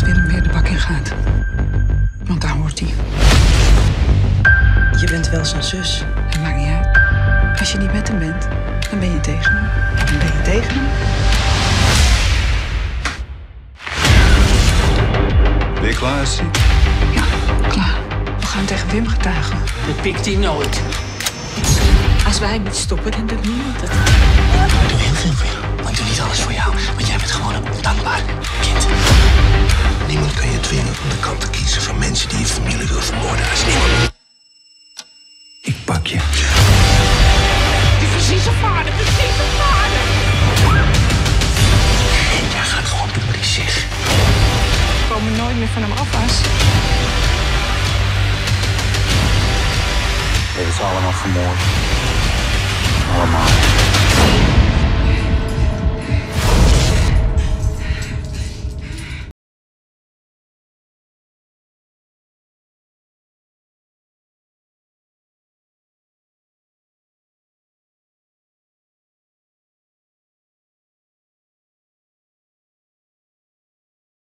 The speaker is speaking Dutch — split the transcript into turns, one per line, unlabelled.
Willem weer de bak in gaat. Want daar hoort hij.
Je bent wel zijn zus.
Dat maakt niet uit. Als je niet met hem bent, dan ben je tegen hem. En ben je tegen hem?
Ben je klaar, Zie?
Ja, klaar. We gaan tegen Wim getuigen.
Dat pikt hij nooit.
Als wij niet stoppen, dan doet niemand het.
Ik doe heel veel voor jou. Maar ik doe niet alles voor jou. Want jij bent gewoon een ondankbaar kind.
Niemand kan je dwingen om de kant te kiezen van mensen die je familie wil vermoorden. Als niemand. Ik pak je.
Die precieze vader, precieze vader.
En jij gaat gewoon doen wat ik zeg.
We komen nooit meer van hem af, As.
Dit is allemaal vermoord. Allemaal.